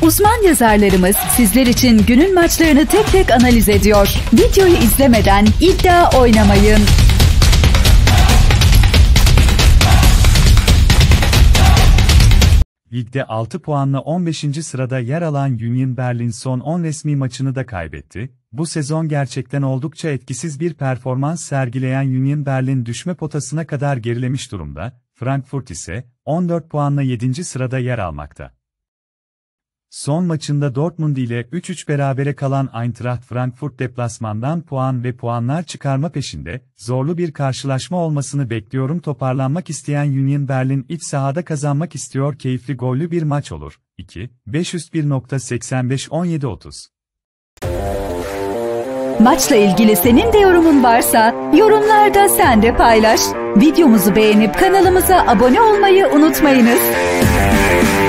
Uzman yazarlarımız sizler için günün maçlarını tek tek analiz ediyor. Videoyu izlemeden iddia oynamayın. Ligde 6 puanla 15. sırada yer alan Union Berlin son 10 resmi maçını da kaybetti. Bu sezon gerçekten oldukça etkisiz bir performans sergileyen Union Berlin düşme potasına kadar gerilemiş durumda. Frankfurt ise 14 puanla 7. sırada yer almakta. Son maçında Dortmund ile 3-3 berabere kalan Eintracht Frankfurt deplasmandan puan ve puanlar çıkarma peşinde, zorlu bir karşılaşma olmasını bekliyorum. Toparlanmak isteyen Union Berlin iç sahada kazanmak istiyor. Keyifli gollü bir maç olur. 2-501.85-17-30. Maçla ilgili senin de yorumun varsa yorumlarda sen de paylaş. Videomuzu beğenip kanalımıza abone olmayı unutmayınız.